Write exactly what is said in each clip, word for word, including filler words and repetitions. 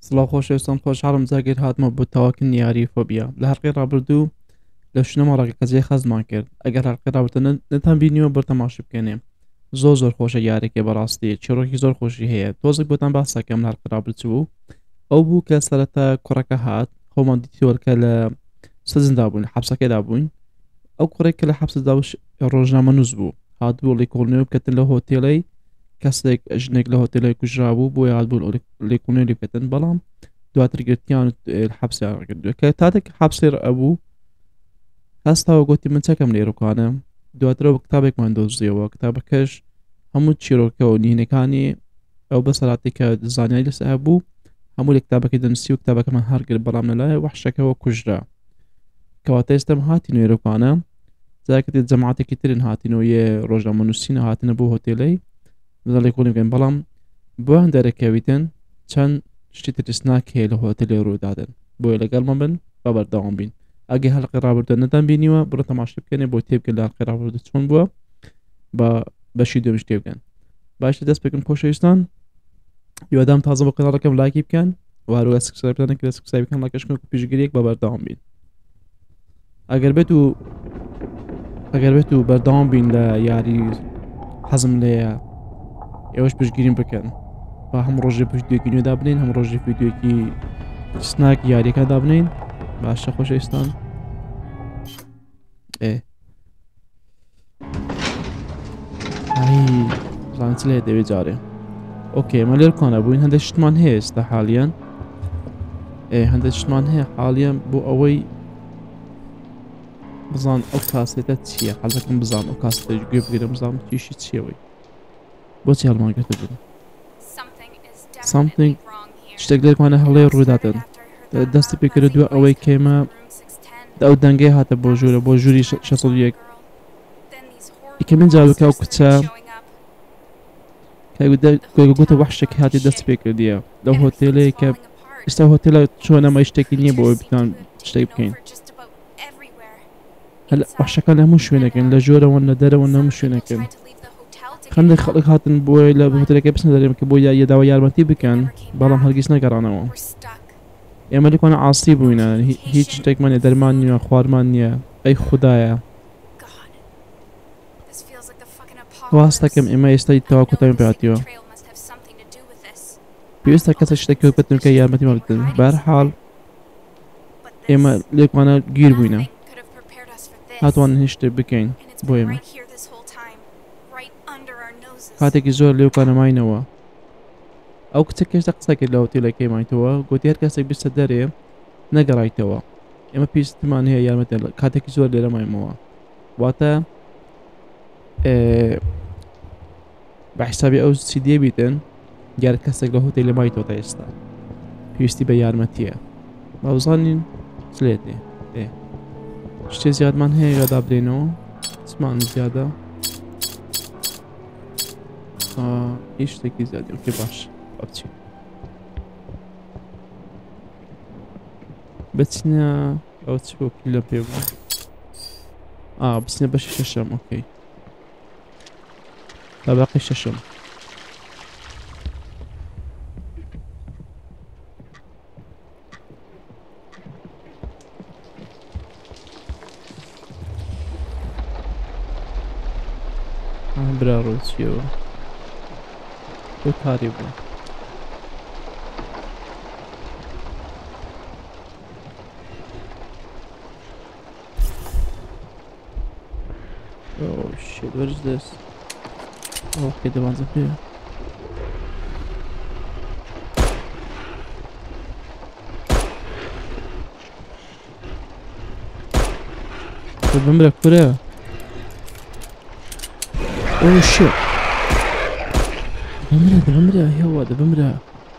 سڵاو خۆشەویستان، خۆشحاڵم جاگیر هاتمە بۆ تاواکن یاری فۆبیا. لە حەڵقەی ڕابردوو لە شنەمەڕێک قەزای خەزمان کرد. ئەگەر حەڵقەی ڕابردە نەتان بینیوە بەر تەماشا بکەنێ. زۆر زۆر خۆشە یارێکێ بەڕاستی چیرۆکی زۆر خۆشی هەیە. تۆزێک بۆتان باسەکەم لە حەڵقەی ڕابردوو بوو ئەو بوو کە سەرەتا کوڕەکە هات خۆمان دیتیوەکە لە سزندا بووین حەبسەکەدا بووین. ئەو کوڕێک کە لە حەبسدا ڕۆژنامە نووس بوو هاتبوو لێکۆڵینەوە بکەتن لە هۆتێلەی کەسێک ژنێک لە هۆتێلەی کوژرا بوو بۆ هاتبوو لێکۆڵینەوە بکەتن بەڵام دواتر گرتیان حەبسیان کردووە کە تاتێک حەبسێر ئەبوو هەستاوە گوتی من چەکەم لێرەکانە دواترەوە کتابێکمان دۆزیەوە کتابەکەش هەموو چیرۆکە و نهێنەکانی ئەو بە سەراتی کە زانیاری لەسەر هەبوو هەموو لە کتابەکەی دەنووسی و کتابەکەمان هەرگرت بەڵام لەلایە وەحشەکەەوە کوژرا کەواتە ئێستەم هاتی نوێرەکانە جاکەتی جەماعەتێکی ترن هاتینەوە یە ڕۆژنامە نووسینە هاتنە بۆ هۆتێلەی لێکۆڵی بکەن بەڵام بۆیان دەرەکەویتن چەند شتی ترسناک هەیە لە هۆتێلی ڕوودادن بۆیە لەگەڵمان بن بە بەردەوام بین. ئەگە هەڵقی ڕابردە نەتان بینیوە بڕۆ تەماشا بکەنێ بۆ تێبگەن لە هەڵقی ڕابردە چۆن بووە بە بەشی دوێمش تێ بکەن. باشە دەست بکەن خۆشەویستان، هیوادام تازە بۆ قەناڵەکەم لایکی بکەن و هەروە سبسکرایب بکەن کە سبسکرایب بکەن لاکەشکن و پێشگیریەک بە بەردەوام بین. ئەگەر بێت و ئەگەر بێت و بەردەوام بین لە یاری حەزم لێیە ئێوەش پشتگیریم بکەن با هەم ڕۆژێ پشتێکی نوێدا بنین هەم ڕۆژی ڤیدیۆکی سناک یاریەکەدا بنین. باشە خۆشەویستان ئێ ئای زانم چ لێ دەوێت جارێ ئۆکێ ئێمە لێر کۆنە بووین هەندێک شتمان هەیە ئێستا حالیان ئێ هەندێک شتمان هەیە حالیان بۆ ئەوەی بزان ئەو کاسێتە چییە حەزەکەم بزان ئەو کاسێتە گوێ بگیرم بزانم کێشی چیەوەی بۆچی هەڵمانگرتە بوون something شتێک لێکوانە هەڵەیە ڕوودادن دەستی پێکردووە ئەوەی کێمە ئەو دەنگەی هاتە بۆ ژوورە بۆ ژووری شەسەد و یەک ئیکە من جاڵوکە ئەو کچە گوتە وەحشێکی هاتی دەست پێکردیە لەو هۆتێلەیە کە ئێستا هۆتێلە چۆن ئەمە شتێکی نییە بۆ بتوان شتێک بکەین وەحشەکان لە هەموو شوێنەکەن لە ژۆرەوە لە دەرەوە هەموو شوێنەکەن خەندێک خەڵک هاتن بۆی لە هۆتێلەکە بچنە دەرێم کە بۆ یەداوە یارمەتی بکەن بەڵام هەرگیز نەگەڕانەوە. ئێمە لێکوانە ئاستی بووینە هیچ شتێکمان نیە دەرمان نییە خوارمان نییە ئەی خوددایە واستەکەم ئێمە ئێستا تەوا کۆتەمی پێاتیەوە پێویستە کەسە شتێکی بکەن کە یارمەتیمان بدەن. بەهەرحاڵ ئێمە لێکوانە گیر بووینە هاتوانن هیچ شتێک بکەین بۆ ئێمە کاتێکی زۆر لێوکانەماینەوە ئەو کچە کێشتا قسەکرد لە هۆتێلەکەی مایتەوە گوتی هەر کەسێک بستە دەرێ نەگەڕایتەوە ئێمە پێویستمان هەیە یارمەتە کاتێکی زۆر لێرە مایمەوە واتە بە حیسابی ئەو چی دێبیتن دیار کەسێک لە هۆتێلی مایتەوە تا ئێستا پێویستی بە یارمەتیە باوزانین چلێتێ ئێ شتێ زیادمان هەیە یادا بدەینەوە چمان زیادە هیچ شتێکی زیادی ئۆکێ باش بچین بچینە ئەو چ بۆکی لە پێ بوو ئا بچینە بەشی شەشەم ئۆکەی تا باقی شەشەم برا ڕۆچیەوە بۆ کاری بوو Oh shit, what is this? Oh, okay, the ones up here. بمرة كوريا. Oh shit. بمرة بمرة هو ده بمرة.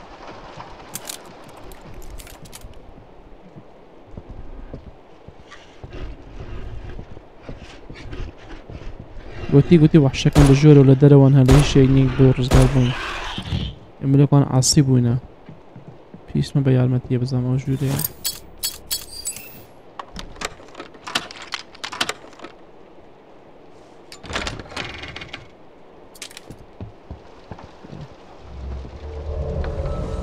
قوتي قوتي وحشەکان لە ژۆرە و لە دەرەوەن هەر لە هیچ شتێک نیک بۆ ڕزگار بوون ئێمە لێکوان عاسی بووینە پێویستمە بە یارمەتیە بزانم ئەو ژوورەیە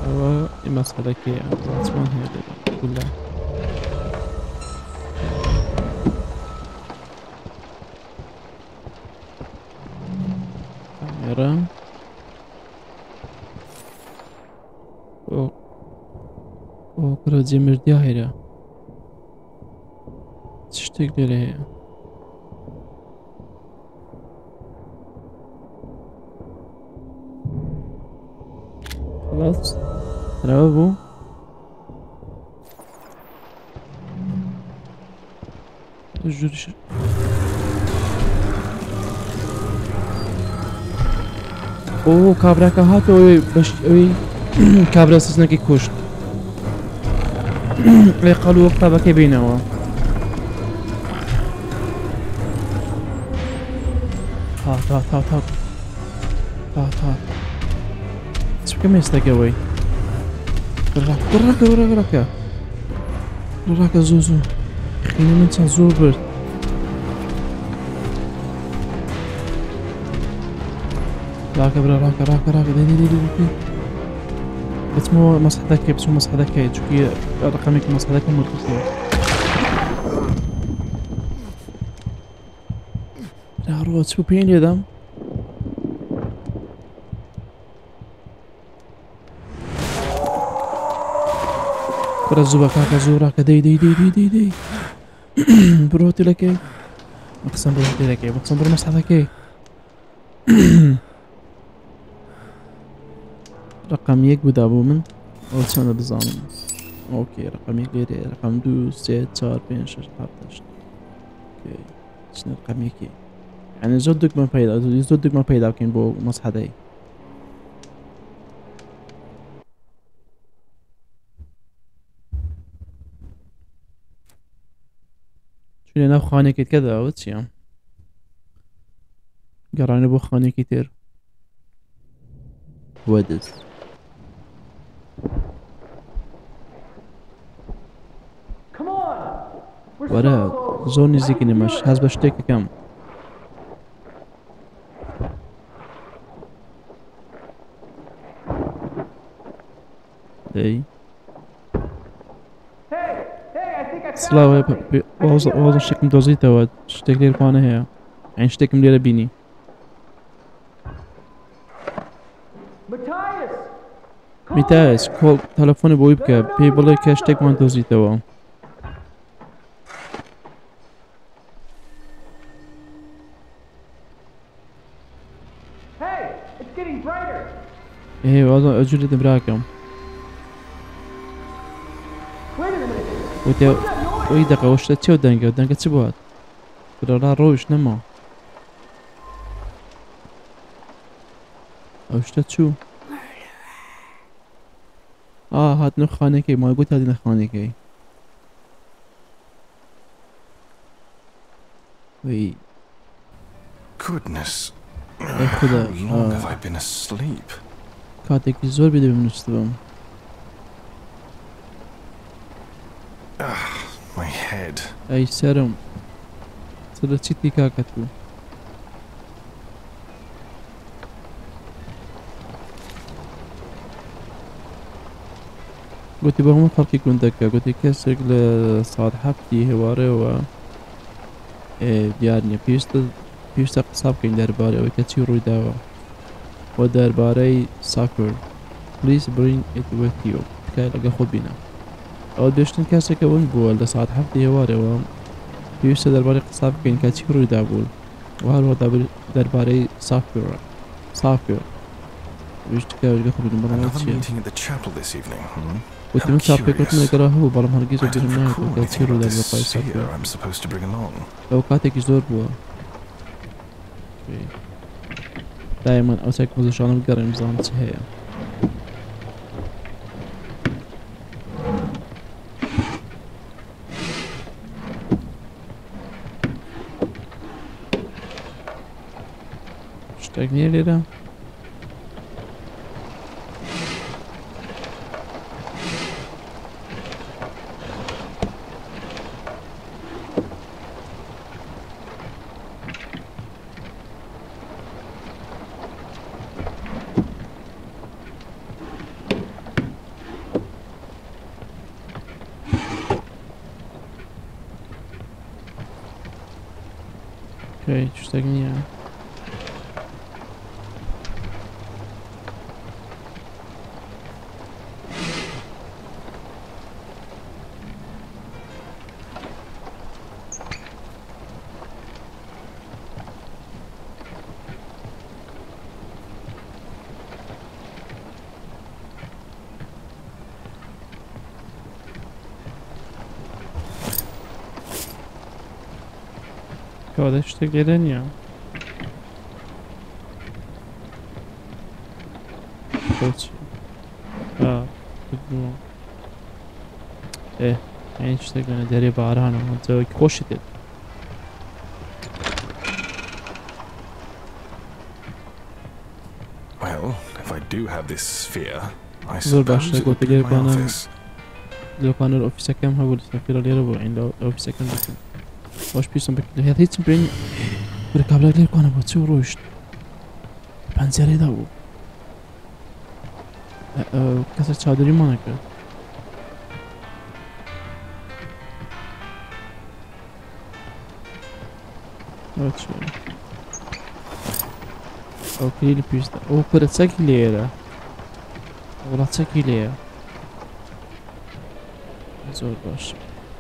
ئەوە مەسەلەکەیە چۆن هەیە لێرە کامێرە ئۆ کرە جێمردیا هەیە چ شتێک لێرە هەیە خلاص هەرەوە بوو ژووریش ئۆ کابراکە هاتەوەی بەش ئەوەی کابرا سزنەکەی کوشت لێ قەڵ و قوتابەکەی بینەوە هات هات هات هات هات هات چ بکەم ئێستاکەوەی ڕاکە ڕاکە ڕاکە ڕاکە زوو زوو خینە من چەند زۆر برد ڕاکە برا ڕاکە ڕاکە ڕاکە دەی دەی دەی بچمەوە مەسحەدەکەی بچمە مەسحەدەکەی چونکی ڕقەمێکی مەسحەدەکەم وەرگرتەوە ڕۆ چ بوو پێی لێدەم برە زوو بە کاکە زوو ڕاکە دەی دەی دەی دەی دەی دەی بڕۆ هۆتێلەکەی بەقسەم بڕۆ هۆتێلەکەی بەقسەم بڕۆ مەسحەدەکەی ڕقم یەک بوو دابوو من ئەو چەندە بزانم ئۆکێ ڕقم یەک لێرەیە ڕقم دوو سێ چوار پێنج شەش هەفت هەشت چنە ڕقمێکی یعنی زۆر دوگمە پەیدا زۆر دوگمە پەیدا بکەین بۆ مەسحەدەی چونێ ناو خانێکت کەداوە چییە گەڕانە بۆ خانێکی تر وەدز وەرە زۆر نزیکی نەمەش هەز بە شتێکەکەم دەی سلااوە ئەوە شتێکم دۆزیتەوە شتێک لێرخواانە هەیە ئەین شتێکم لێرە بینی میتاس کۆڵ تەلەفۆنی بۆی بکە پێی بڵێ کە شتێکمان دۆزیتەوە هێ وازە ئەجووری دەبراکەم وتێ ئەوی دەقەوە شتە چێ و دەنگە دەنگە چ بوات برەڵا ڕۆیش نەما ئەو شتە چوو ئا هاتنە خانەکەی مای گوت هاتینە خانەکەی وی خدا کاتێکی زۆر بێ دەبێ منوستبم ئەی سەرم چ لە چیتی کاکەت بوو گوتی بە هەموو خەڵکی گوندەکە گوتی کەسێک لە سات هەفتی هێوارەوە دیار نییە پێویستە پێویستە قسا بکەین دەربارەی ئەوەی کە چی ڕوویداوە بۆ دەربارەی ساکر پلیس برین ئێتوەتیۆ تکای لەگە خۆ بینە ئەوە بێشتن کەسێکە ون بووە لە سات هەفتی هێوارەوە پێویستە دەربارەی قسا بکەین کە چی ڕوویدا بوو و هەروە دەربارەی ساکرە ساکر ویشتکە لەگە خۆ بینم بەڵام چییە وتي من صار فكرة إنه يقرأ هو برا مهرجيز وبين النهاية وقال تصيروا ذا الوقاية صار لو كاتك يزور بوا دائما أوسك مزوشان القرى نظام تهيئة اشتاقني ليلة اوكي تشتاق نية هذا تشتاق نية قلت اه بدو ايه يعني تشتاق انا داري باران وانت خوش دل Well, if I do have this sphere, I زور باش suppose it قلت would be لي my كان office. لو كان الأوفيس كم هقول سفير اللي ربع عند الأوفيس كم بكم واش بيسم بك هي هيت برين بركاب لك ليه كان بتصير روشت بنزري ده هو كسر چادری ما نکرد اوچه او کلیل پیشته او پرت سکیلیه ولات سکیلیه زور باش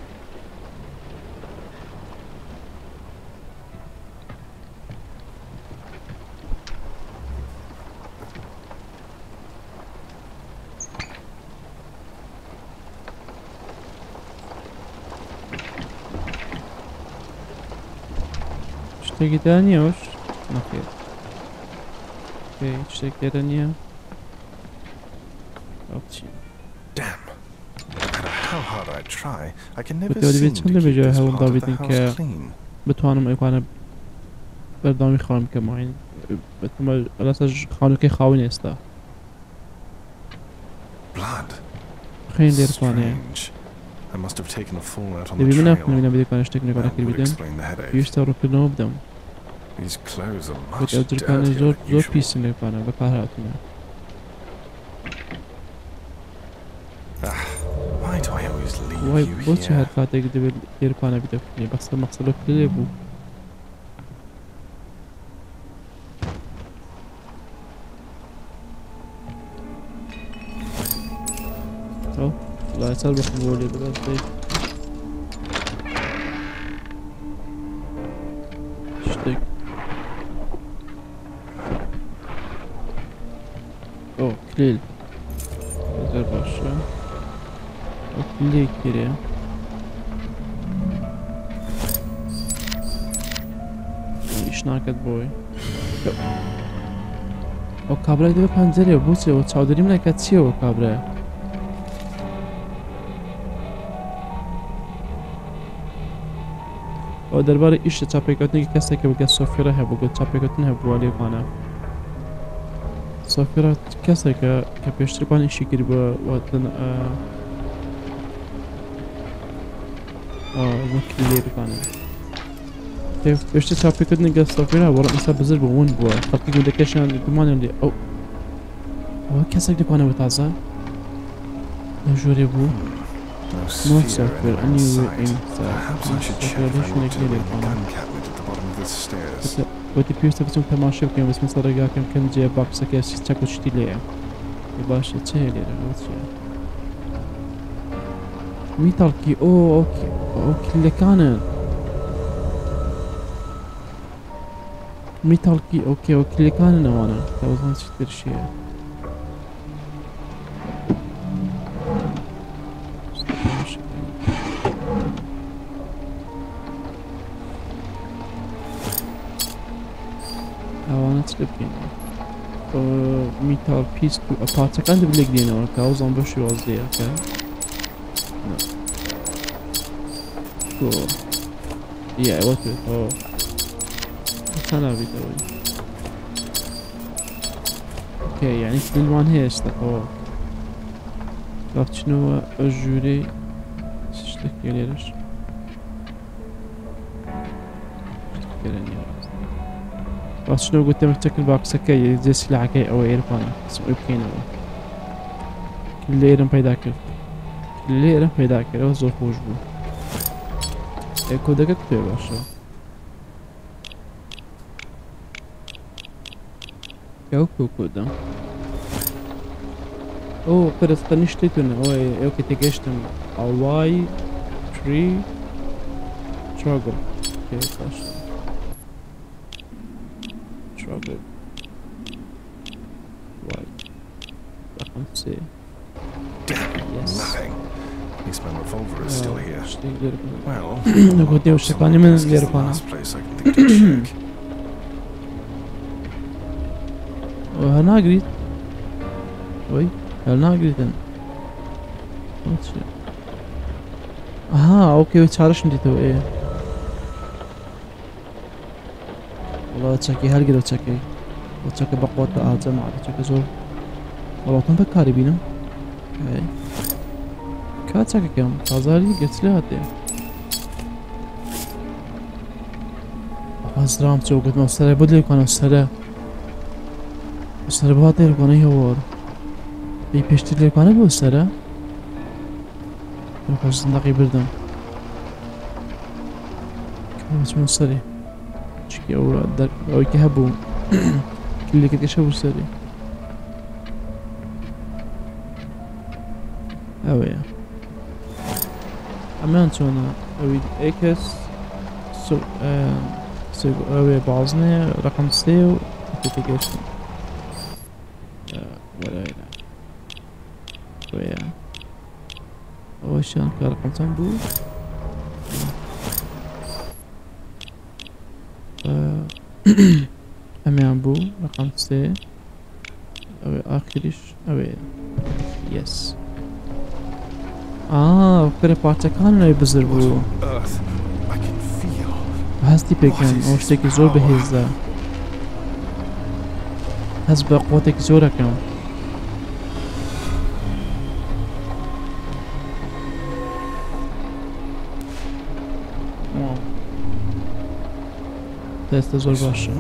تشتكي تانية وش؟ نخير اوكي تشتكي تانية اوكي Damn. No matter how hard I try, I can never بتقولي seem بيت to شنو keep بيجي this هون part of the ضابطين house ك clean. بتوانم ايقانا بردامي خانم كماين بتما لاسج خانو كي خاوين استا Blood. خين دير قاني Strange. I must have taken a fall out on the دبي منا trail. كنا بدي كان اشتكي نقول That اكل would بدم explain the headache. يشتغلوا كلهم بدم These clothes are much بتقدر كان dirtier زور than زور usual. بيس اللي كان بكارهاتنا Why do I always leave واي you بوتش here? هالكاتك دبي دير كان بدفني بس المقصد كله بو تو لا يصير بخبولي بلا طيب اشتك او كليل زر باشا او كليل كيريا ايش ناكد بوي او كابرا دبي پنجره بوسه و چاودري من كاتسي او كابرا او درباره ایش چاپیکاتنی که کسی که بگه سوفیره هبو گو چاپیکاتن هبو والی کنه سوفیره کسی که که پیشتر کنه ایشی کری با واتن آه مکلی کنه که پیشتر چاپیکاتنی که سوفیره هبو مثلا بزر بون بوا خاطی گوده کشن دمانه لی او او کسی که کنه بتازه نجوری بو No No sphere software, anywhere in anywhere sight. in sight. Perhaps I should check Software if I addition locked it away in the again. gun cabinet at the bottom of the stairs. وقتی پیوسته بچم تماشا بکنم بس مثلا رجع کم کن جای باکس که چیز چکو چتی لیه باشه چه لیره چه میتال کی او اوکی اوکی لکانه میتال کی اوکی اوکی لکانه نوانه توازن چطور شیه اوانه چه بکنه میتال پیس تو اپارتکان دبی لگ دینه که اوزان باشی وازده که نه تو یه وقت تو تنا بیدوی اوکی یعنی کلیلوان هست او رفت شنو اجوری شتك ليش رفت شنو قلت مفتك الباكس كي زي سلاح كي او ايرفان اسمه يبكينا كل ايرم پیدا کرد كل ايرم پیدا کرد او زور خوش بود ای کودک کتوی باشه كوكو كودا او قرص نشتيتون او او كتيجشتم اواي تري تراجل اوكي صح تراجل واي رقم سي Nothing. At least my revolver is still here. Well, نقول دي وش كاني من اليربانا last place I can think to check. وهنا قريت وي هنا قريت اها اوكي وتشارش ندي تو ايه والله تشكي هل قدر تشكي وتشكي بقوة آزم على تشكي زور والله تنبك كاري بينم هاي كات تشكي كم تازاري قلت لي هاتي أزرام شو قلت ما السرة بدلي كان السرة السرة بهاتي لكان يهور بي بيشتي لي كان بو السرة بخش زندقي بردم كان اسمه السري شكي او در او كهبو كل كده شبو السري اويا امان شونا اوي اكس سو سو اوي بعضنا رقم سي وتتكشن ولا لا ويا اول شيء رقم تنبو امان بو رقم سي اوي اخرش اوي يس اه فكرة بارتا كانوا يبزر بو هستي بيكن او شتاكي زور بهزا هز بقوتك زورة كم تست زور باشا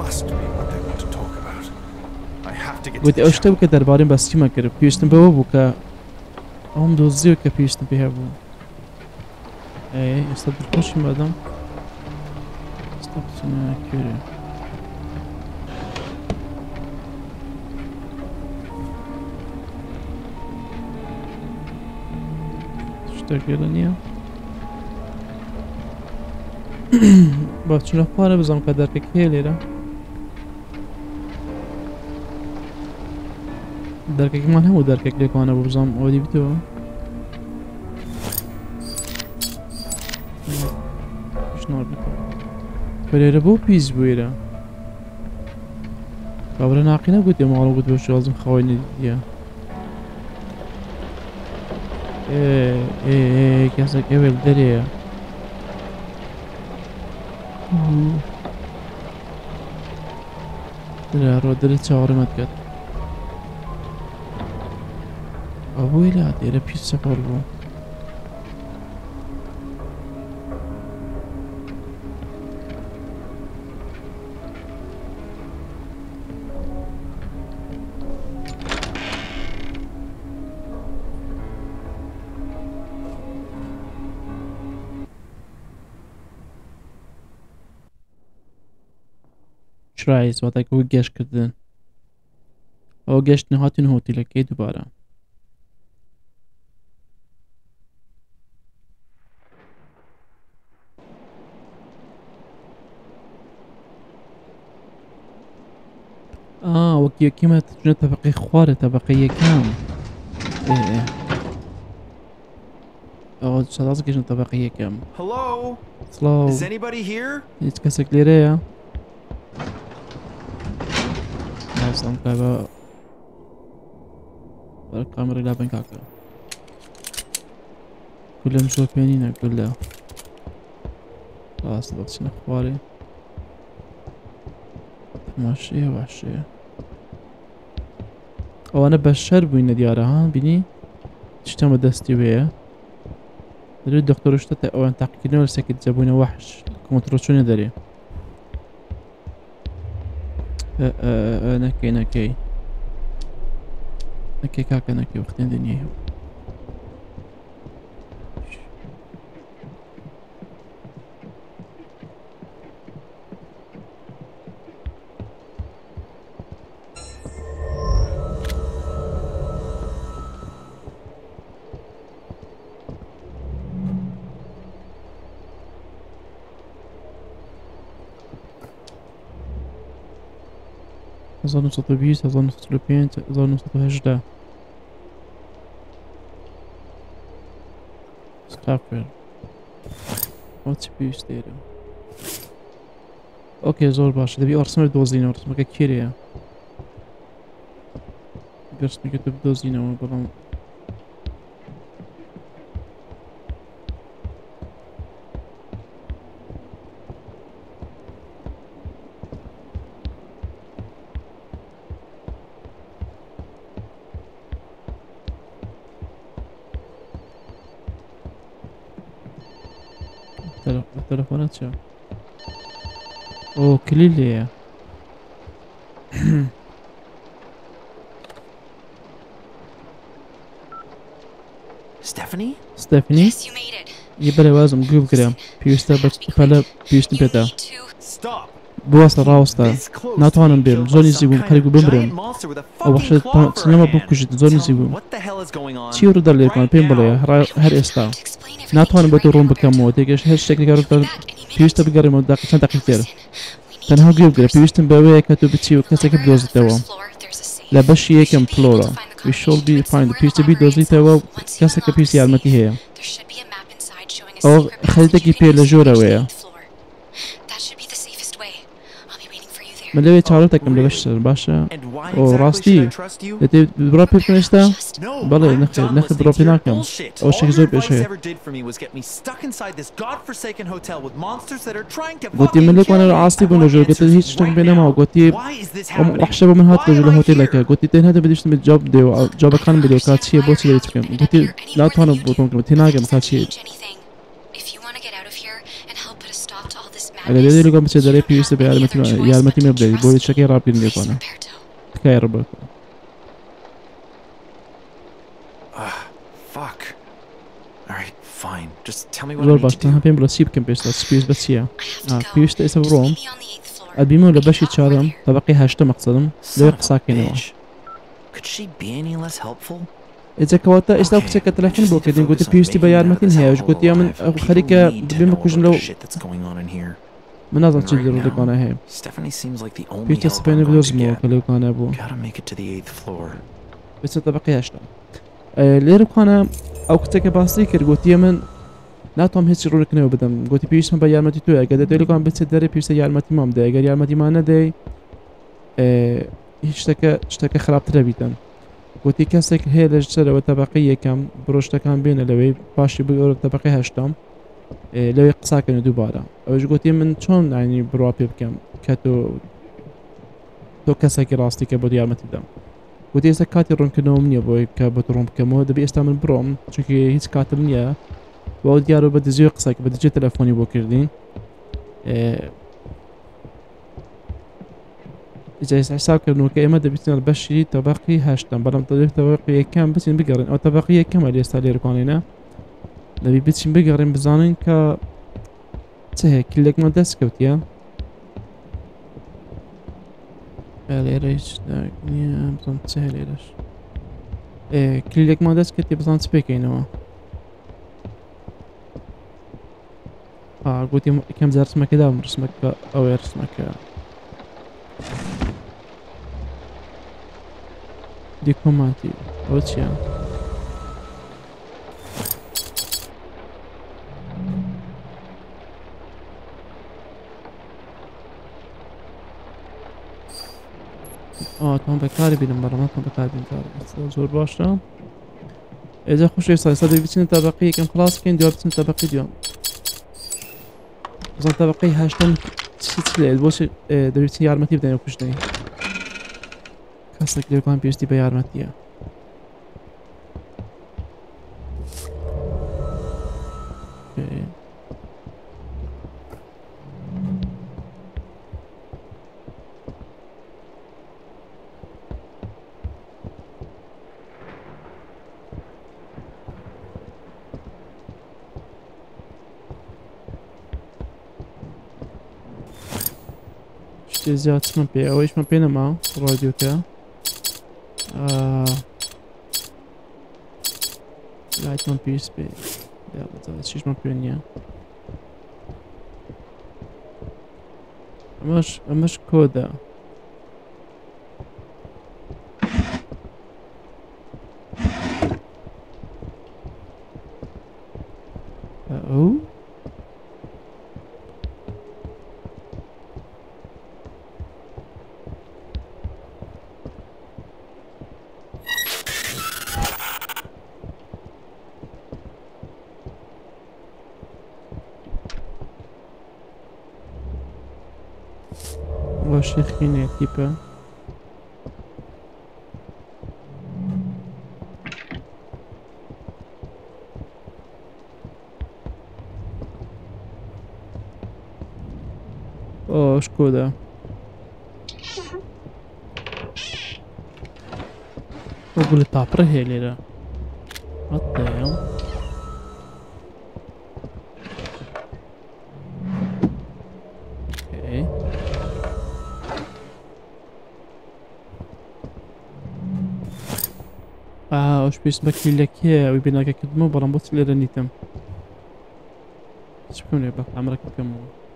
قلت اوشتا بك دربارين بس كما كرب بيشتن بوا بوكا هم دوزيو كا بيشتن بيها بو ايه استبدل خوشي مادام استبدل كيري اشتغلنيا باید چون پاره بزنم که درک کیلی را درک که من همو درک کلی کنه بزنم آدی بیتو شنار بیتو بله بو پیز بویره قبل ناقی نبود یا مالو بود باشو لازم خواه ندیدیا ايه ايه ايه كاسك اول دريه دريه رو دريه چهار مد کرد ابوی لا دیره پیش سفر بو شرایز وقتی که گشت کردن او گشت نهاتین هوتی لکی دوباره آه وكي كيما تجنا طبقي خوارة طبقية كام ايه ايه او شرازك يجنا طبقية كام Hello? سلو Is anybody here? يتكسك ليريا ناصم كابا الكاميرا لابن كاكا كلهم شوفينينا كلها خلاص ضغطنا خواري ماشية وحشية او انا بشر بوين ديارة ها بيني تشتم دستي بيا دري الدكتور اشتت او ان تحقيقنا ولا سكت جابونا وحش كونترول داري اه اه اه نكي نكي نكي كاكا نكي وقتين دنيا هزار نوصد و بیست هزار نوصد و پنج هزار نوصد و هەژدە سکاپر ئەوە چی پێویستە ئێرە ئۆکێ زۆر باشە دەبی ئەو ڕسمە بدۆزینەوە ڕسمەکە کێرەیە ڕسمەکە تۆ بدۆزینەوە بەڵام التلفونات شو اوه كليلي Stephanie? ستيفاني Yes, you made it. يبرا وازم جوب كرام بيوستا بس بلا بيوست بيتا Stop! بواسطة راوستا ناتوانم بيم زوني زيبوم خليقو بمرم او بخشت سنما بوكوشت زوني زيبوم چی رو در لیکن پیم بله هر استا ناتوانم بتو روم بکم و دیگه هیچ شکلی کارو پیوستا بگریم و دقیقا چند دقیقه تر تنها گیب گره پیوستم به که تو بچی و کسی که بدوزی توا لبش یکم فلورا we should be find پیوستا بی دوزی توا کسی که پیوستی علمتی هیا او خریده پیر لجوره ویا ملوی چارو تکم لبش باشه او راستی لتی برا پیپ کنشتا بله نخیر نخیر برا پی نکم او شکل زور پیشه گوتی ملک وانا راستی بون لجور گوتی هیچ تک بینما گوتی وحشه با من هات لجور هوتیل که گوتی تین هات بدیشت می جاب دیو جاب کان بدیو که چیه بوچی داری تکم گوتی لا توانم بودم که تیناگم که چیه اگر دیدی لگام بچه داره پیوسته به یارمتی یارمتی میبردی بودی چکی راب کردن دیگه تکای رب Fuck. Alright, fine. Just tell me what I زور need باش to تنها do. بين بلا سيب كم بيست سبيس بسيا اه بيست اسم روم البيمو لبشي تشارم طبقي هاشتا مقصدم لو قساكينوا Bitch. Could she be any less helpful? اذا كواتا استاو كسك تلفون بو كدين قلت بيستي بيارمتين هي وش قلت يا من خريكه بيما كوجن لو من نظر تجدر لك انا هي Stephanie seems like the only بيست help I'm سبين going to بلوز مو get. كلو كان ابو Gotta make it to the eighth floor. بس طبقي هاشتا ليرو كان او كتك باسي كر قلت يا من ناتوم هیچ رو کنه بدم گویی پیش من بیارمتی تو اگر دلی کام بچه داره پیش یارمتی مام ده اگر یارمتی ما نده هیچ تک شتک خراب تر بیتن گویی کسی که هیلش سر و طبقه یکم بروشت کام بینه لوی پاشی بگور طبقه هشتم لوی قصا کنه دوباره اوج گویی من چون یعنی برو بکم که تو تو کسی که راستی که بود یارمتی دم گویی از کاتی رون کنم نیا بوی که بود رون کمو دبی استعمال بروم چون که هیچ کاتم نیا و دیارو بده زیو قسا که بده چه تلفنی بو کردین اجا حساب کردن که اما دبیتن بشری طبقی هشتم برام طبقی طبقی یکم بتین بگرین او طبقی یکم علی استالی رکانینا نبی بتین بگرین بزانین که چه کلیک ما دست کردیا علی ریش نیا بزن چه لیرش کلیک ما دست کردی بزن سپیکینو اه قلت كم زار رسمك كذا رسمك او رسمك دي كومانتي او تشي اه تون بكاري بينم برا ما تون بكاري بين زور باشا اذا خوش يصير صدق بتشين طبقي كم خلاص كاين ديال بتشين طبقي ديال بزن طبقی هشتم چی چی باشه دبیرتی یارمتی بدن کشته کسی که کام پیستی به یارمتیه زیاد اسمم پی اویش من پی نما رادیو که لایت من پیش پی یا بذار چیش من پی نیا امش امش کودا باشی خینه تیپه اوه شكودا وقول التعبره هي ليلة what the hell okay اه وش بيسمك لك يا ويبيناك كدمو برامبوت ليلة نيتم ايش بكون لك عمرك كم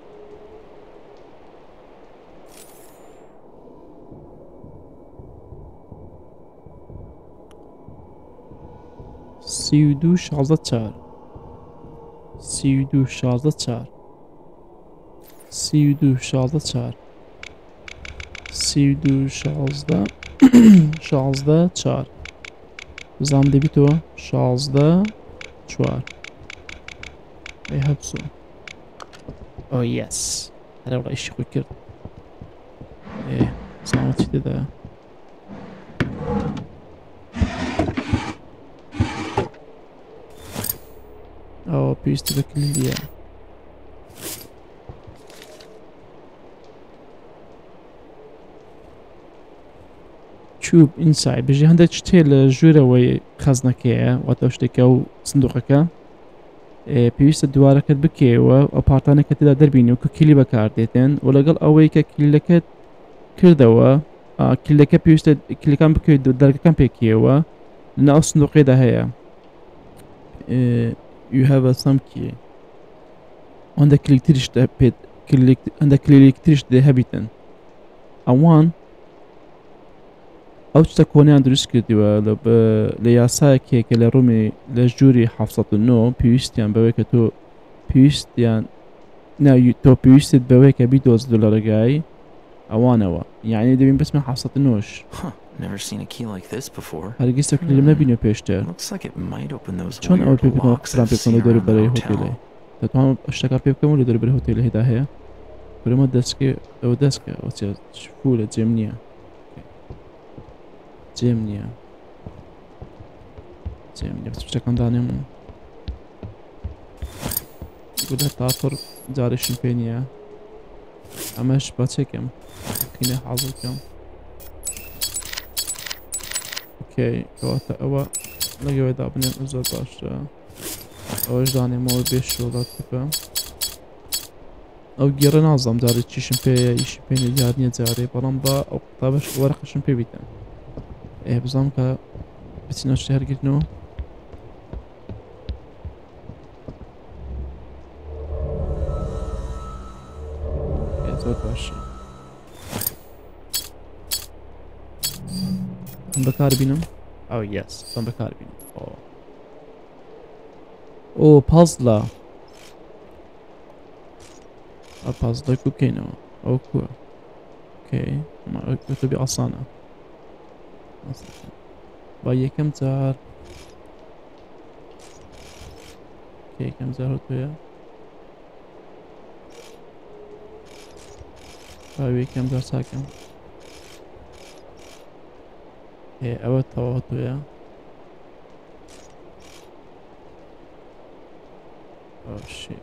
سی و دو شازده چهار سی و دو شازده چهار سی و دو شازده چهار سی و دو شازده شازده چهار زام دبی تو شازده چهار ای هبسو او یس هلا والله اشي خوي كرت ايه زعما چی ده او پێویستە بە کلیلیە چوب ئینسای بژی هەندێک شتێ لە ژوورەوەی خەزنەکەیە واتە شتێکە و سندوقەکە پێویستە دووارەکەت بکەوە ئەو پارتانێکە تێدا دەربینی و کە کلی بەکاردێتێن و لەگەڵ ئەوەی کە کلیلەکەت کردەوە کلیلەکە پێویستە کلیەکان بکەیت دەرگەکان پێکەوە لەناو سندوقێدا هەیە you have a some key عندك كليكتريش ده بيت كليك عندك كليكتريش ده هابيتن اوان او تكوني عند ريسك دي ولا ب لياسا كي كلا رومي لجوري حفصة النو بيوستيان بويك تو بيوستيان نا تو بيوست بويك بيدوز دولار جاي اوانوا يعني دبين بس من حفصة النوش Never seen a key like this before. هرگز تكلي لم نبينه بيشتر Looks like it might open those شون أول weird بيبنو locks قرام I've seen بيبنو دوري around the بري hotel. هوتيلي تتوهم اشتكى بيبكم ولا دوري بري هوتيلي هدا هي بريمو دسكي أو دسكة أو تيا شفولة جيمنيا جيمنيا جيمنيا بس بشكل دانيمو يقول تافر جاري شمبينيا أماش باتشكم كيني حاضركم اوكي كواتا اوا لقوا دابنين ازور باشا اوش داني مو بيش شولات تبا او جيرا نظام داري تشي شمبي يشبيني جارني جاري بلان با او قطابش ورق شمبي بيتن ايه بزام كا بتسينا شهر قلنو ايه زور باشا هم بكار بينهم او يس هم بكار بينهم اوه اوه بازلا او بازلا كوكينو او كو اوكي ما تبي عصانا باي كم زار اوكي كم زار هوتويا باي كم زار ساكن ايه اوه توا هوتويا Oh shit.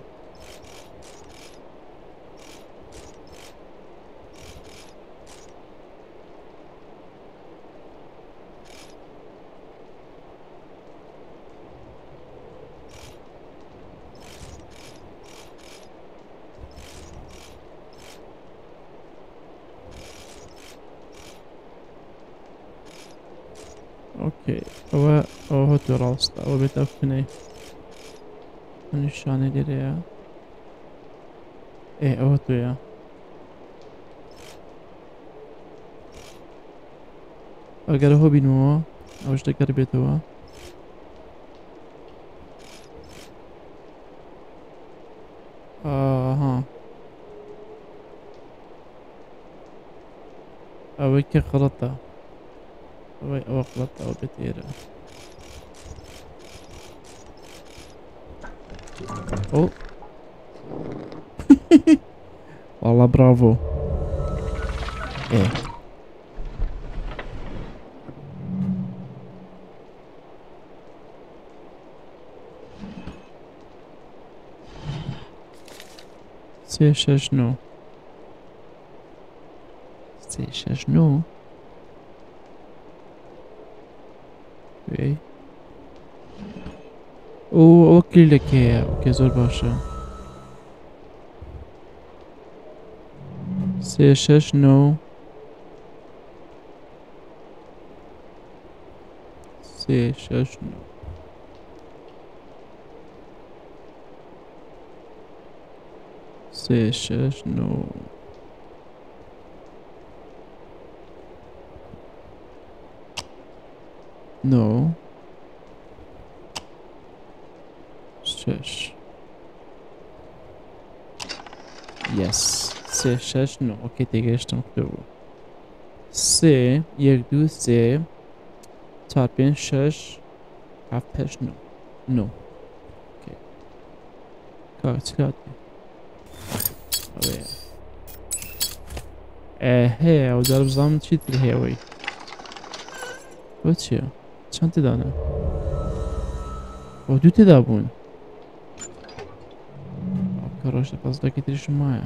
اوكي هو هو هوتو راست او بتفني نشانه لريا ايه اوتو يا اگر هو بينو اوش دكر بيتوا اها اويك غلطة اوي او غلطة او بتيرة اوه. والله برافو ايه سه شش نو سه شش نو اوكي او اوكي لك هي اوكي زور باشا سه شش نو سه شش نو سه شش نو نو شش يس سه شش نو اوكي تيجيشتم مكتوب سه یک دو سه چهار پنج شش هفت هشت نو نو اوكي كاكس كاتي اوه اه هي او دار بزام چی تر هیوی و چیه چند تدانه و دو تدابون короче поздравить решимая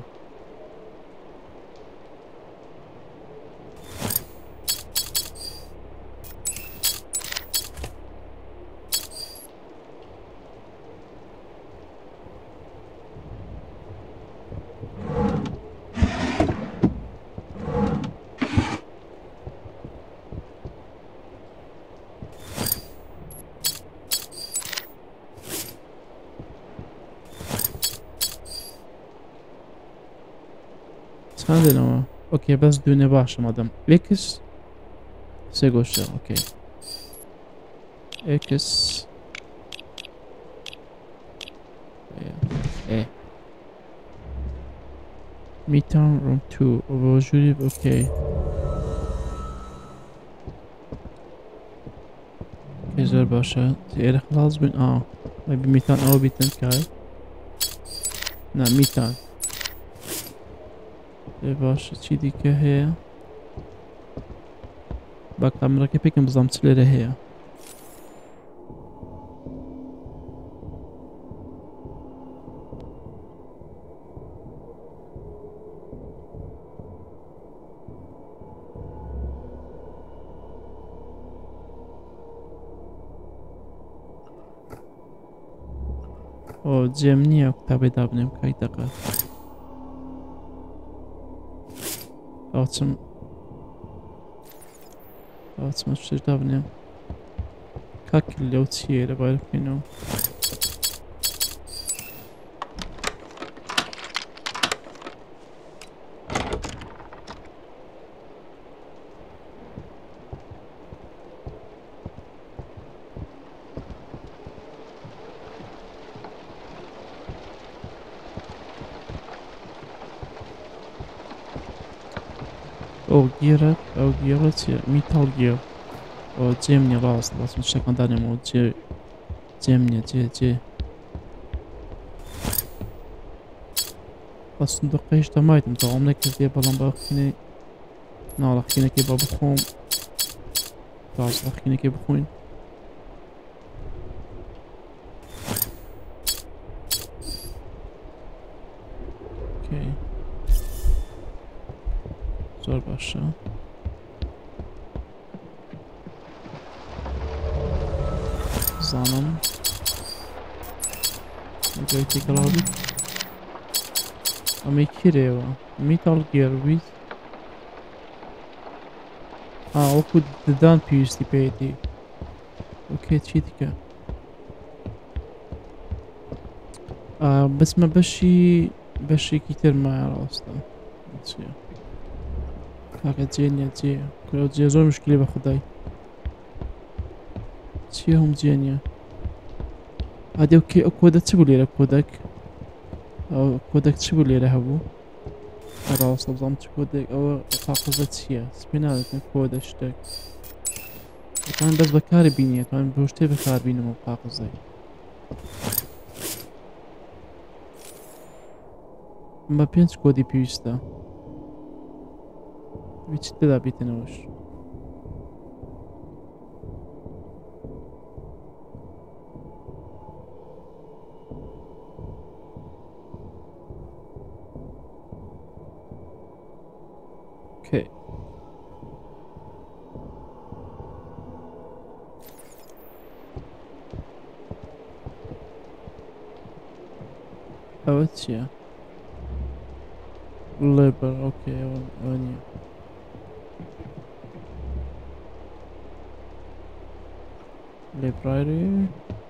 عندنا اوكي بس دوني باشا مادام اكس سيغوشا اوكي اكس ايه ميتان روم تو وجودي اوكي كيزر باشا تيري خلاص بين اه ما بي ميتان او بيتن كاي نعم ميتان باشا چی دیگه هەیە با کامێرەکە پێکەم بزانم چ لێرە هەیە ئۆ جێم نییە کتابێ دابنێم کای دەقەت ئاچم ئاچمە شتێک دابنێم کاکل لەو چییە لەبارە بکەینەوە ئەو گێرە ئەو گێڕە چییە میتاڵ گێر ئەو جێم نیە ڕاست بەسم شتێکمان دانێمەوە جێ جێم نییە جێ جێ بە سندوقە هێشتا مایتم تەواو نەکردێ بەڵام بە خینەی ناڵە خینەکەی بە بخۆم ڕاست بە خینەکەی بخۆین اوكي زۆر باشە زانم گوی تێکەڵاوی ئەمەی کرێوە میتاڵ گێڕویت ئا وەکو ددان پێویستی پێیەتی ئۆکێ چی دیکە بچمە بەشی بەشێکی ترمایە ڕاستە چییە کاکە جێ نییە جێ کورە جێ زۆر مشکلی بە خودای چییە هەم جێ نییە ئادێ ئۆکێ ئەو کۆدە چ بوو لێرە کۆدەک ئەو کۆدەک چ بوو لێرە هەبوو ڕاستە بزانم چ کۆدێک ئەوە قاقزە چییە سپێ نادەکەن کۆدە شتێک دەتوانم بەس بەکاری بینی دەتوانم بۆ شتێ بەکار بینم ئەو قاقزەی بە پێنج کۆدی پێویستە bitti de bitene hoş. Okay. Evet ya. Labor, okay, oynuyor. Library.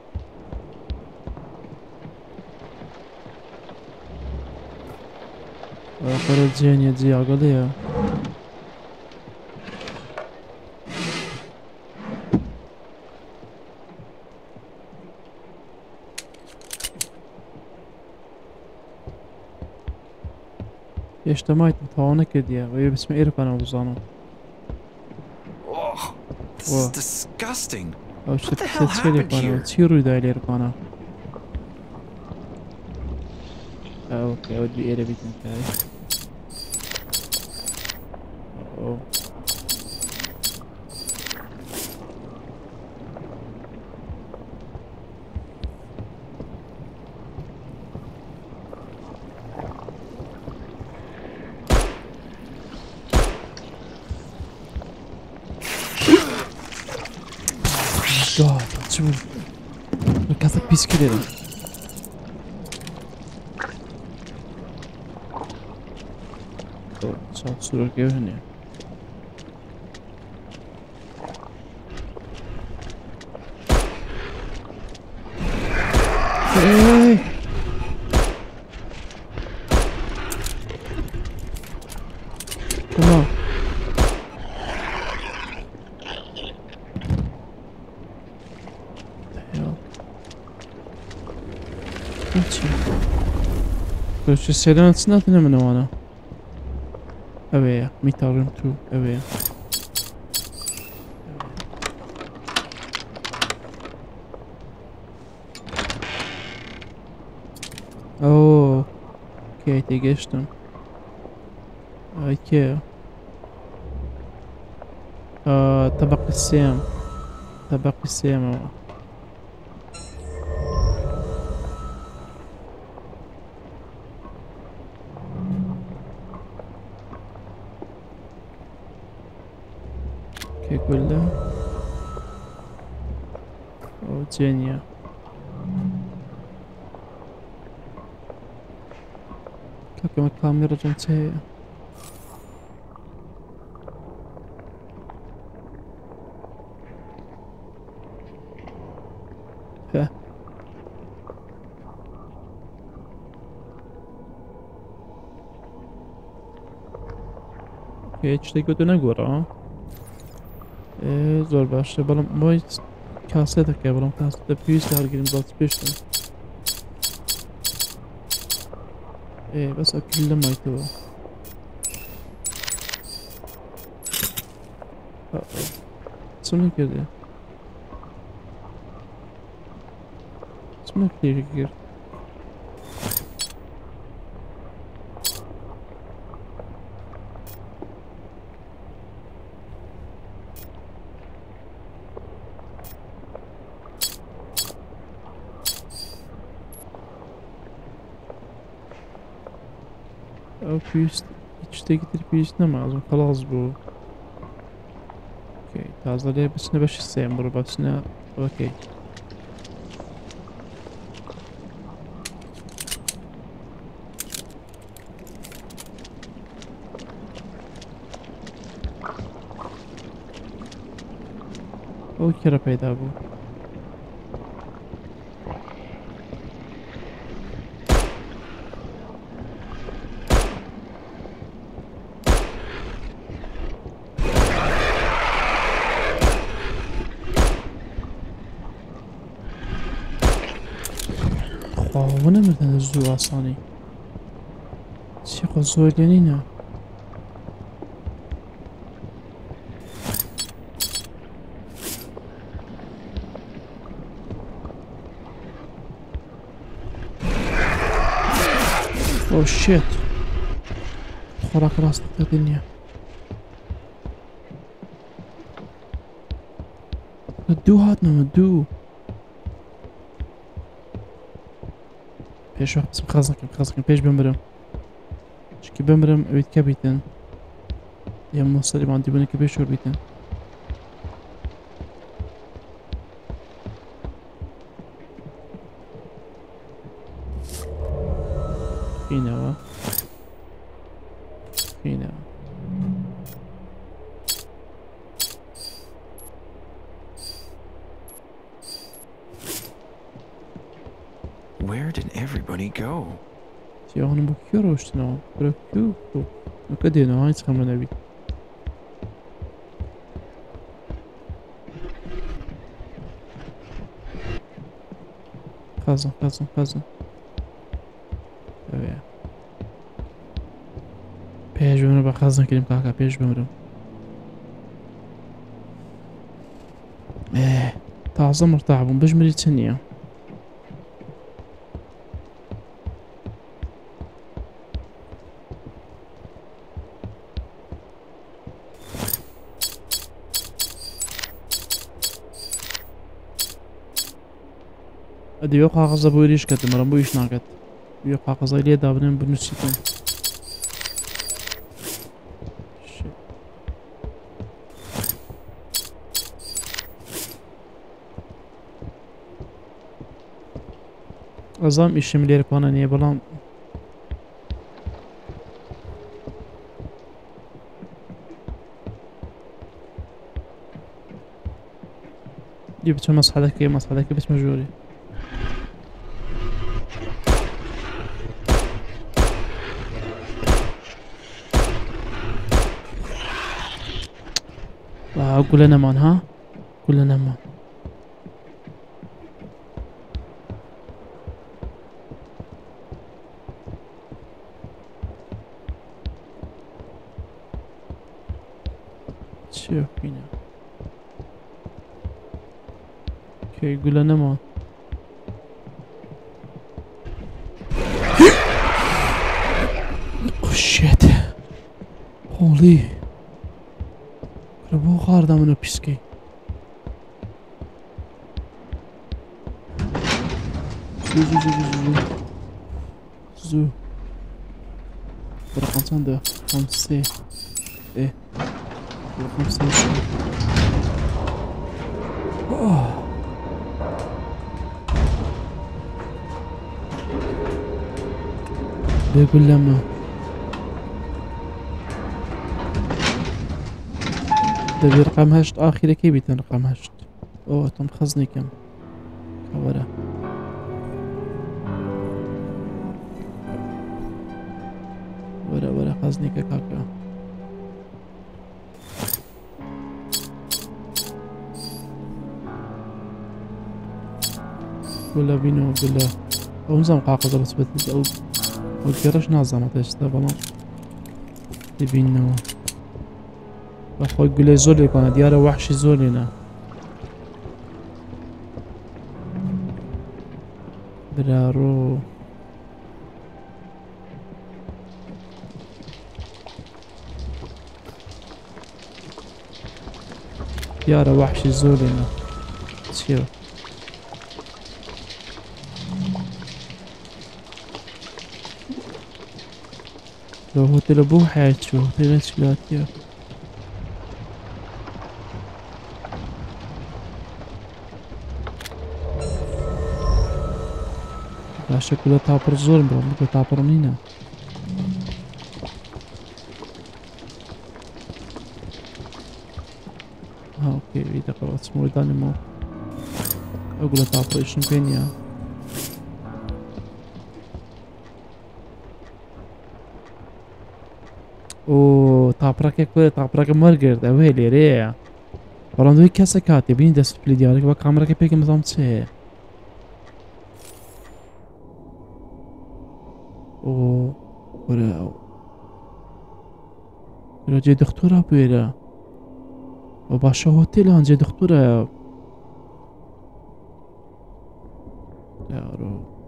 Akara nie diagoli ya. اجتماعت متعاونة كده وهي باسم إيرك أنا وزانو. Oh, this Whoa. is disgusting. أو What شت the hell تسيري happened كنا here? وتسيرو دا إيرك أنا. أوكي أود بي إيرك بيتن كاي. أوه. God, شو كذا بيس كده. أوه صار صورة كيف هنا. إيه. تمام. പക്ഷെ ശരിയാണെന്ന് من وانا أبيع ميتارم تو أبيع أوه اوكي تيجشتم اوكي آه طبق السام طبق السام اوكي كلها او جينيا كما الكاميرا جنتها ها اوكي هیچ دیگه نگورا زور باشه بلام باید کاسه دکه بلام کاسه ده پیش دار گیریم داد پیشتم ايه بس اكل ما يتوه سمني كده سمني كتير كتير او بيست تشتي كتير بيستنا لازم خلاص بو اوكي تازه ليه بس نبش السيم برو بس نا اوكي او كرا پیدا بو وانا مثلا الزو اصاني شي قصوى لينينا اوه شيت خوراك راس الدنيا دوو هاتنەوە دوو پێشوە بچم خەزەکەم خەزەکەم پێش بمرم چکی بمرم ئەویت کە بیتن یا مۆسەریمان دیبوونە کە پێشوە بیتن خینەوە خینەوە Where did everybody go? سیاهانم بۆ کێ ڕۆشتنەوە بەرە کوێ و ئەوکە دێنەوە هیچ خەمە نەبی خەزم خەزم خەزم ئەوەیە پێش بمرم بە خەز نەکردم کاکە پێش بمرم ئێ تازە مرتاح بووم بژمری چ نییە ئەدەوێ قاغەزە بۆ ریش کردم مەرەم بۆ ئیش ناکات وێ قاغەزای لێ دابنێن بنووسیتم ئەزام ئیشم لێرە کوانە نییە بەڵام دی بچم مەسحەدەکەی مەسحەدەکەی بچمە ژوورێ گولە نەمان ها گولە نەمان چیە بینە کەی گولە نەمان شێت هۆڵی بۆ خاردا منە پیسکەی زوو زوو زوو زوو زوو بەرەقەم چەندە خەم سێ ئێ بەرەقەم سێ سێ بێگول لەمە دەبێ ڕقم هەشت ئاخیرەکەی بیتن ڕقم هەشت ئەوە تۆم خەزنێکم کەوەرە وەرە وەرە خەزنێکە کاکە گولە بینەوە گولە ئەو نزانم قاقەزە بەسبەت ئەو ئەو گێڕەش نازانەت هێشتا بەڵام دەبینەوە بەخۆی گولەی زۆر لێکوانە دیارە وەحشی زۆر لێنە برارۆ دیارە وەحشی زۆر لێنە چییە لە هۆتێلە بۆ حیات چوە هۆتێلە چلاتیە باشە گولە تاپڕ زۆرم بۆ بکە تاپڕ نینە ها ئۆکێ وی دەقەوە چمەوە دانمەوە ئەو گولە تاپڕیشم پێ نییە ئۆ تاپڕەکێک کوێ تاپڕەکە وەرگرت ئەوەیە لێرەیە بەڵام دوای کەسە کاتێ بینی دەست پلی دیارەکە بە کامەرەکە پێکەم بزانم چێ ئۆ وەرە وەرە جێ دکتۆرە بوێرە ئەو باشە هۆتێلە هەنجێ دکتۆرە یارۆ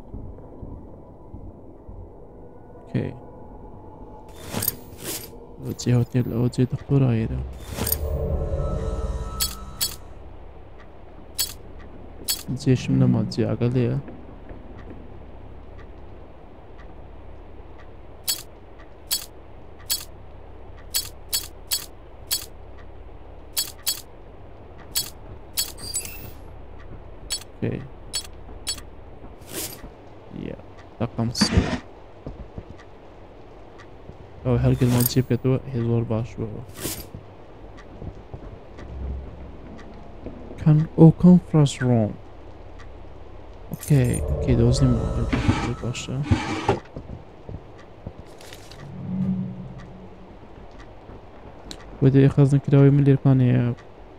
کەی ئەو جێ هۆتێل ئەوە جێ دکتۆرە هێرە جێشم نەما جیاگە لێە اوكي يا رقم سێ ئەو هەرگرمان جێ بکەتەوە هێ زۆر باش بووە كان او conference room اوكي اوكي دۆزیم باشە بۆ دەیە خەزم کراوی من لێرکانەیە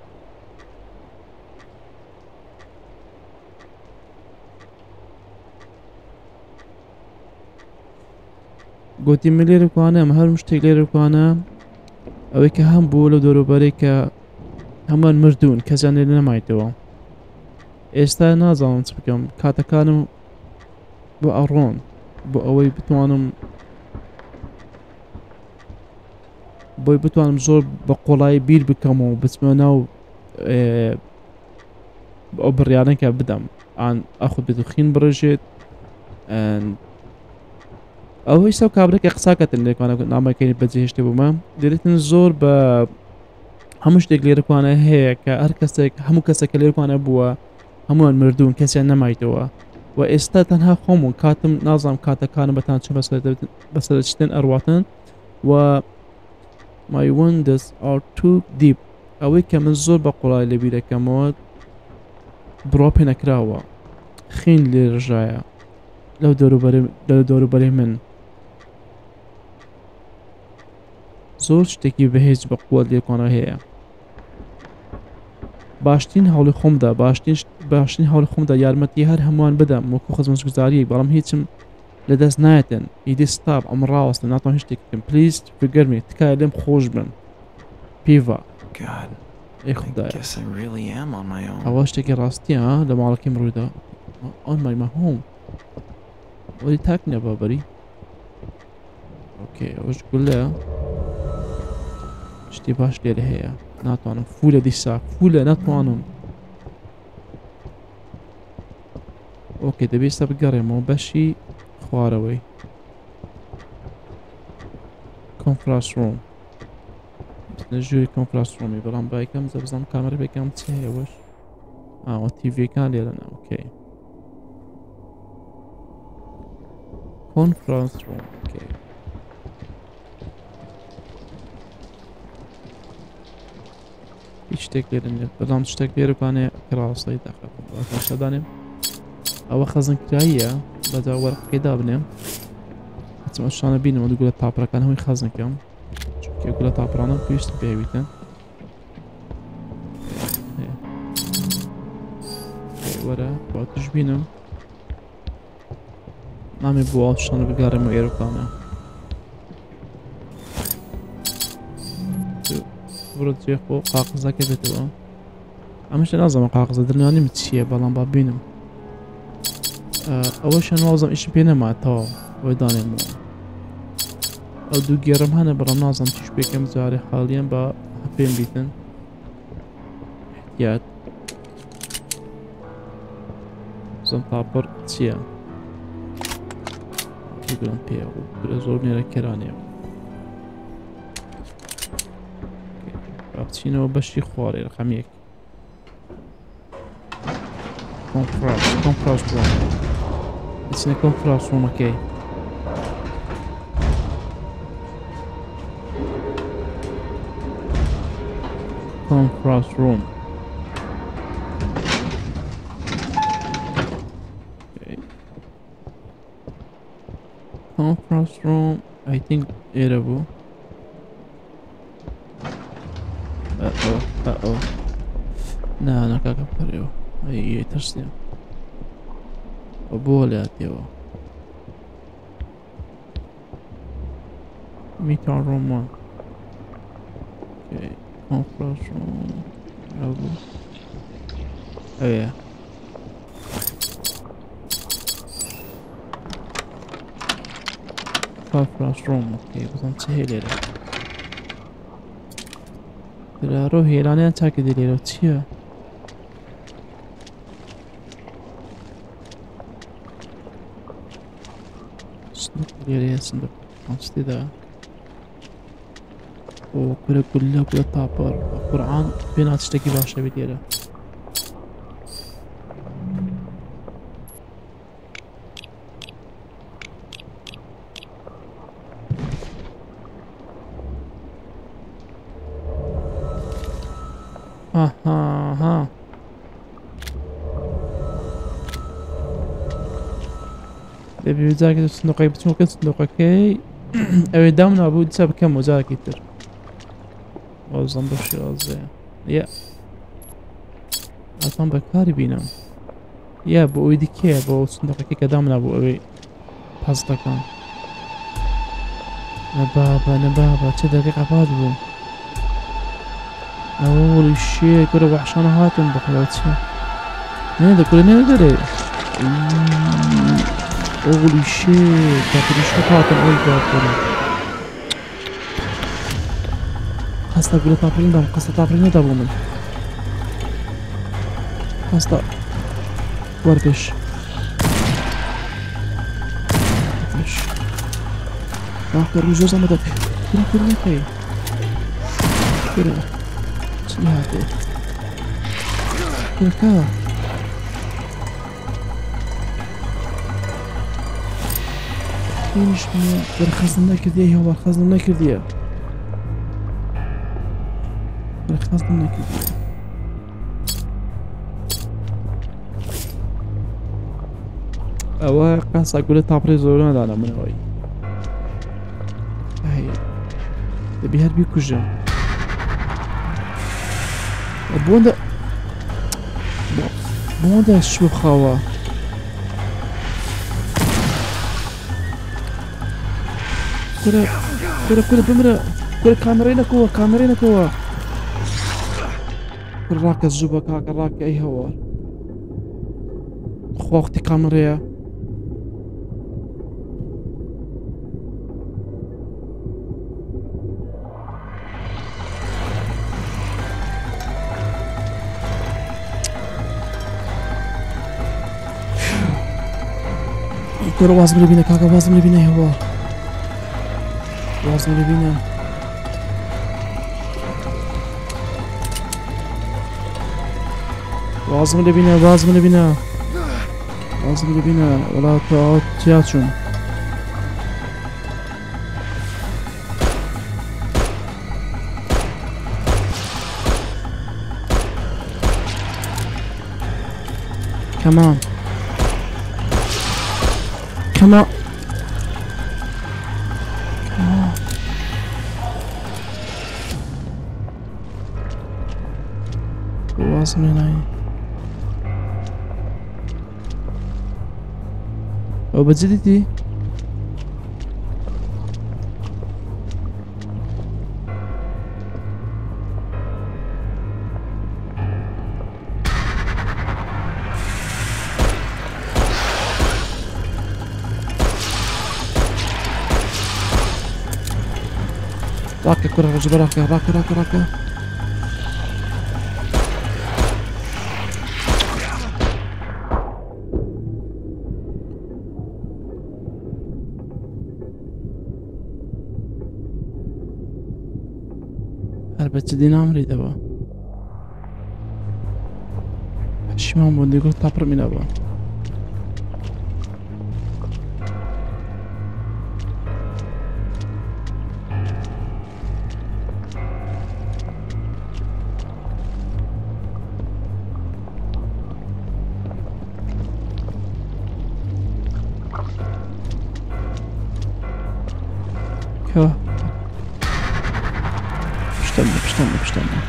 گوتی من لێرە بکوانە ئەمە هەرم شتێک لێرە بکوانە ئەوەی کە هەم بوو لە دەوروبەرەی کە هەمووان مردوون کەسیان لێرە نەمایتەوە ئێستا نازانم چ بکەم کاتەکانم بۆ ئەڕۆن بۆ ئەوەی بتوانم بۆی بتوانم زۆر بە قۆڵایی بیر بکەمەوە بچمە ناو ئەو بڕیانەکە بدەم ئان ئەخود بێت و خین بڕژێت ئەوەی سەو کابرێکی قساکەتن لێکوانە نامەکەی بەجێهێشتێ بوومە دەرێتن زۆر بە هەموو شتێک لێرەکوانە هەیە کە هەر کەسێک هەموو کەسێکە لێرکوانە بووە هەمووان مردوون کەسیان نەمایتەوە و ئێستا تەنها خۆمون کاتم نازانم کاتەکانم بەتان چ بەسەر شتێن ئەڕواتن و my windows are too deep ئەوەی کە من زۆر بە قوڵای لە بیرەکەمەوە بڕۆ پێ نەکراوە خین لێرژایە لەو دەوروبەری من زۆر شتێکی بەهێز بە قووەت لێکۆنە هەیە باشترین هەوڵی خۆمدا باشترین هەوڵی خۆمدا یارمەتی هەر هەمووان بدەم وەکو خزمەتگوزاری بەڵام هیچم لەدەست نایەتن ئیدی ستاپ ئەم ڕاوەستە ناتوان هیچ شتێکم پلیز فگەرمی تکایە لێم خۆش بن پیڤا ئەی خودایە ئەوە شتێکی ڕاستیە ها لە ماڵەکەیم ڕوویدا ئۆن مای مە هۆم وەری تاک نییە بابەری ئۆکێ ئەوەش گولە شتی باش لێرە هەیە ناتوانم فولە دیسا فولە ناتوانم ئۆکێ دەبێستە بگەڕێمەوە بەشی خوارەوەی کۆنفرانس ڕووم لە ژووری کۆنفرانس ڕوومی بەڵام بایکەم زەبزانم کامەرە بێکم چ هەیەوەش ئاوە تیڤەکان لێرەنا ئۆکێ conference room okay هیچ شتێک لێرە نیە بەڵام شتێک لێرەکانێ کراوەستایی داخە دانێم ئەوە خەزنکراییە بەجا وەرقەکەی دابنێم هەچم ئەشانە بینەوە دوو گولە تاپڕەکان هەمووی خەزنەکەم چونکە گولە تاپڕانە پێویست پێویتن وەرە با توش بینم نامێ بۆ ئاوشانە بگارێمە ئێرۆکانە بڕۆ جێ خۆ قاقزەکە بێتەوە ئەمەشە نازانم قاقزە دڵنیانیم چییە بەڵام با بینم ئەوەشە نوازم ئیشم پێ نەماتەوە وەی دانێمەوە ئەو دوو گێڕم هەنە بەڵام نازانم چیش پێکەم جارێ حاڵیان بە پێم بیتن احتیات زەم تاپڕ چییە گرم پێ و زۆر نێرە کێرانێەوە بچینەوە بەشی خوارێ ڕقەم یەک کۆنفرانس کۆنفرانس ڕووم بچینە کۆنفرانس ڕوومەکەی کۆنفرانس ڕووم conference room I think era buu uh-oh uh-oh no no caga pariu ai tarsnio وبولا تيوا meeting room one okay conference room أبو oh yeah conference room اوكي بزن چه لێرە درارۆ هێلانیان چاکە دێ لێرە چییە صندوق ليرة صندوق خمسة ذا وكل كله كل تابر قرآن بينات تشتكي باشا بديره ها ها ها دبي بزاك صندوقي بس ممكن صندوقك اوي دامنا ابو دساب كم وزاك يتر وزن بشي غزي يا اصلا بكاري بينام يا بو ايديكي بو صندوقك كدامنا ابو اوي بحزتا كان نبابا نبابا تشي دقيقة بعد بو اول شي كره وحشانة هاتم بخلاتي نيدا كله نيدا دري اول شي كاتري شو هاتم اول كاتري قصدا قولة طابرين دام قصدا طابرين دابو من قصدا ورقش ورقش راح رجوز عمدا كره كره نخي كره شنو هاتي كره كا كينش مية برخزنا كرديه هو برخزنا كرديه برخزنا كرديه اوا قاس اقول تابري زورنا دانا من هاي هاي تبي هربي كوجا بوندا بوندا شو خوا كره كره كره بمرة كره كاميرينا كوا كاميرينا كوا كره راك الزوبا كاك راك اي هوار خو اختي كاميريا كره وازم لبينا كاكا وازم لبينا يا هوار وازم لبينا وازم لبينا وازم لبينا وازم لبينا ولا تعود تياتشون كمان كمان وازم هنا او بتزيدتي راكا كرة رجل راكا راكا راكا راكا البته دينامري دابا هادشي ما بغيت نقول طابر من دابا كا بشتمنا بشتمنا بشتمنا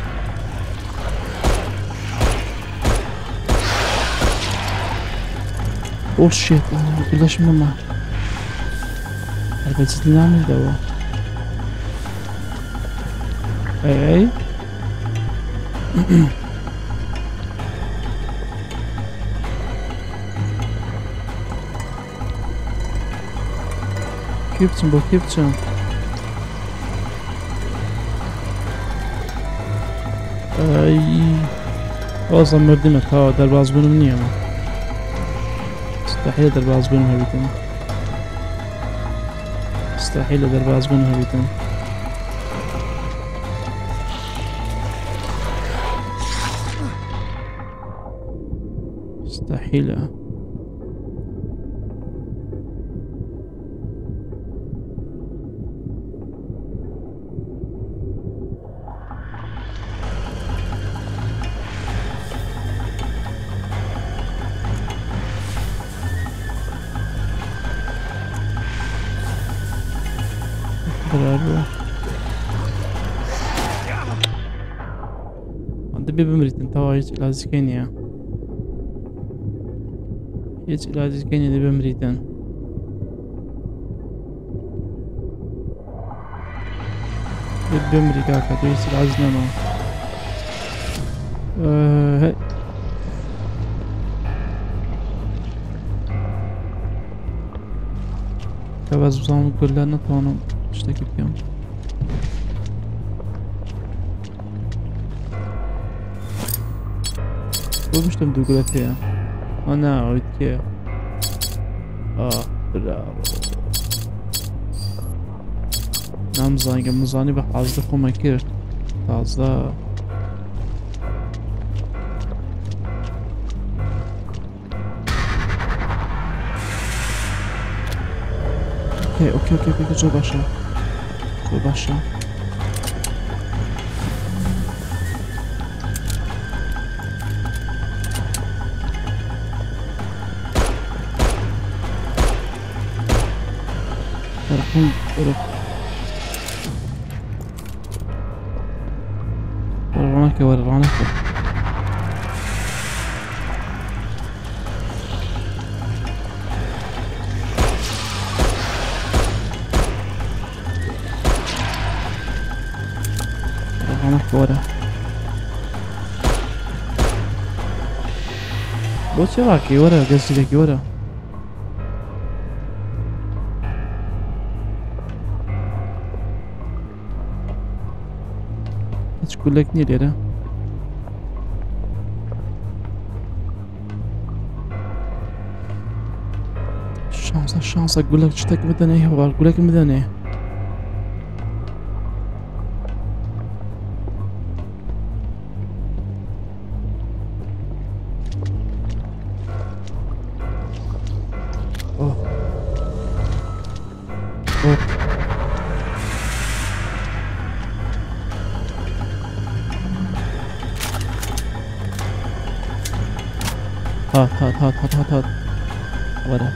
اوه شيت قداش ماما البته دينامري دابا اي اي كيفتم بو كيفتم اي اصلا مردمك ها در باز بونم نیه ما مستحيل در باز بونم هبیتم مستحيل دەرباز بوون هەبیتن. مستحيلة. برافو. عندي بمريتن توا هيك إلى كينيا. هيك إلى كينيا دي بمريتن. دي بأمريكا كاتويس العزنمة. أه هاي. كباز بزام كلها نطوانو اشتكي بكم. شو مش تم تقول فيها؟ أنا أريد كيف؟ آه برافو. نعم زاني مزاني بحاجة خو كيرت تازة. اوكي اوكي اوكي اوكي جو باشا جو باشا. راحون ورانك ورانك ورانك ورا بوش راكي ورا قصدي لك ورا. تقول لك نيلي الشانس الشانس اقول لك اشتك مدني هو اقول لك مدني. اوه اوه هات هات هات هات هات هات ورا.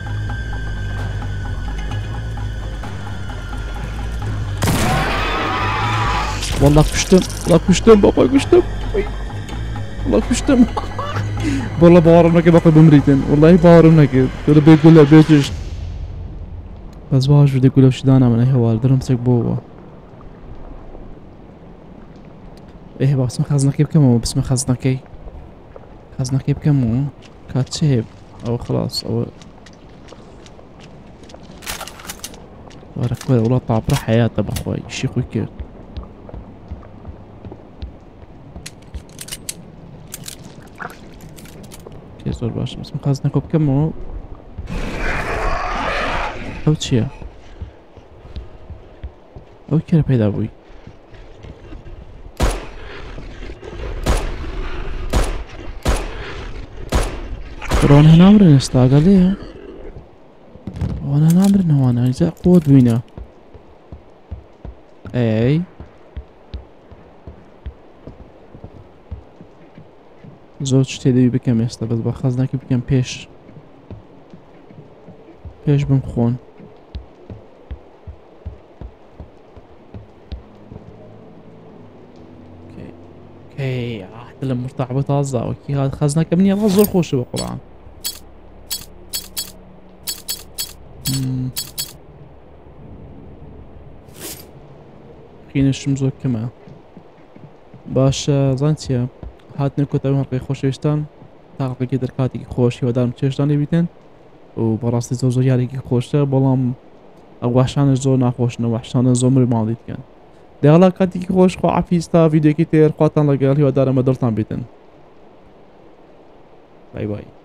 والله كشتم والله كشتم بابا كشتم والله كشتم. والله بارم نكي باقي بمريتن والله بارم نكي تقول بيقول له بيتش بس باش بدي اقول له شو دانا من اي هوال درهم سك بوا. ايه بس ما خزنكي بكم بس ما خزنكي خزنكي بكم كاتشيب او خلاص او ورا كويس والله طاب راح حياته باخوي شيخ وكير. كي زور باش بس مخازنكو بكم او تشيا او كير بيدا بوي. وانا نامر نستاقل ليه وانا نامر نوانا اجزاء قوة بينا اي زور تشتي بكم يستا بس بخزناكي بكم بيش بيش بمخون. اوكي اوكي عهد المرتاح بتازا اوكي هذا خزناك مني الله زور خوش بالقرآن. خينش مزوك كما باش زانتيا هاتني كنت أول مرة خوش ويشتان تاقل كي دركاتي خوش ودارم تشتاني بيتن وبراستي زو زو ياري كي خوشتا بلام وحشان زو ناخوشنا وحشان زو مر ماضي كان دغلا كاتي كي خوش خو عفيستا فيديو كي تير خواتان لقال هي ودارم دلتان بيتن. باي باي.